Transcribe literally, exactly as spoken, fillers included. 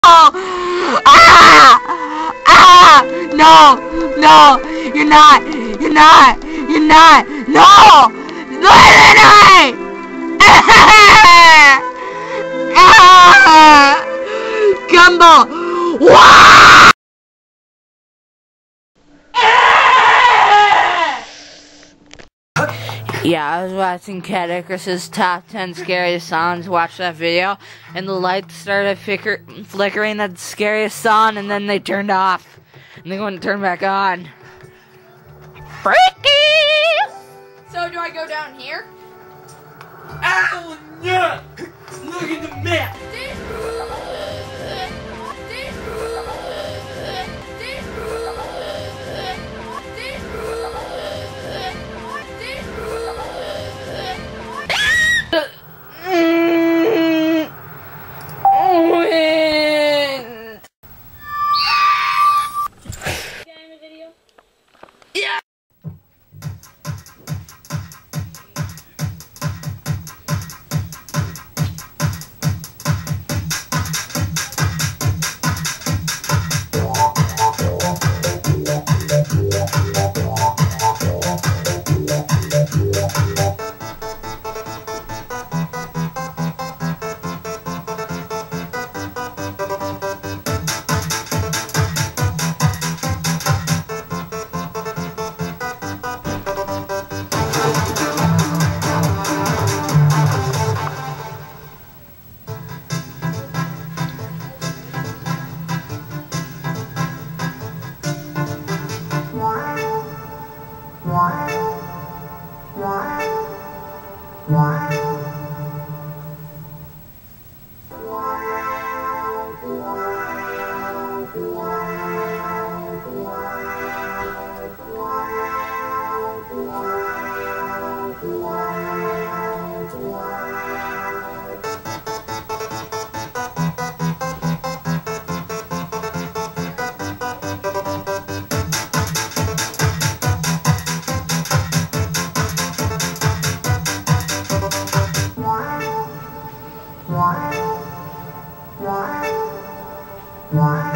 Ah! Ah! No! No! You're not! You're not! You're not! No! Listen to me! Ah! Ah! Gumball! What? Yeah, I was watching Cat Icarus's top ten scariest songs, watched that video, and the lights started flicker flickering at the scariest song, and then they turned off, and they wouldn't turn back on. Freaky! So do I go down here? Ow, no! Look at the map! Why?